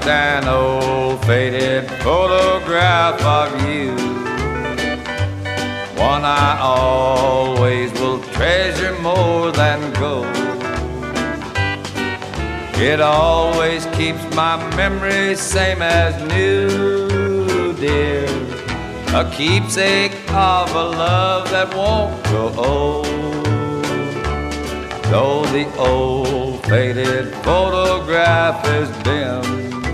just an old faded photograph of you, one I always will treasure more than gold. It always keeps my memory same as new, dear, a keepsake of a love that won't grow old. Though the old faded photograph is dim,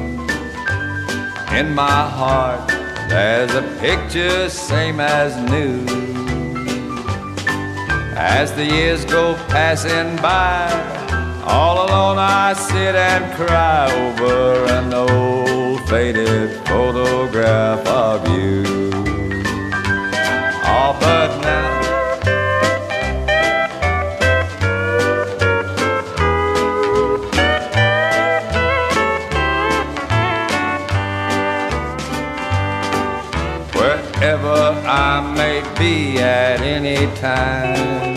in my heart there's a picture same as new. As the years go passing by, all alone I sit and cry over an old faded photograph of you. Oh, but now wherever I may be at any time,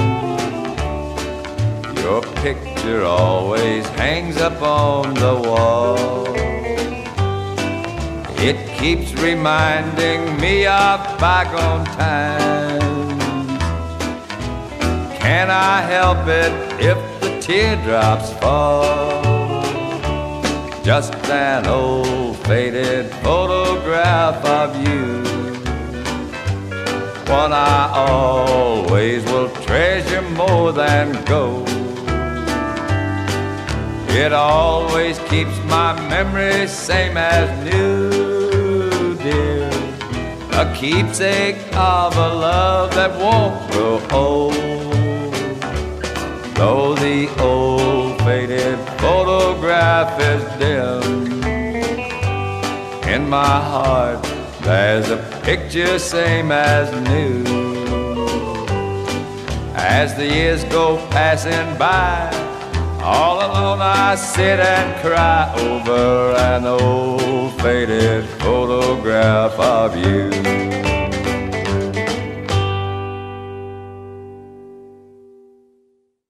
your picture always hangs up on the wall. It keeps reminding me of bygone times. Can I help it if the teardrops fall? Just an old faded photograph of you, one I always will treasure more than gold. It always keeps my memory same as new, dear, a keepsake of a love that won't grow old. Though the old faded photograph is dim, in my heart there's a picture same as new. As the years go passing by, all alone I sit and cry over an old faded photograph of you.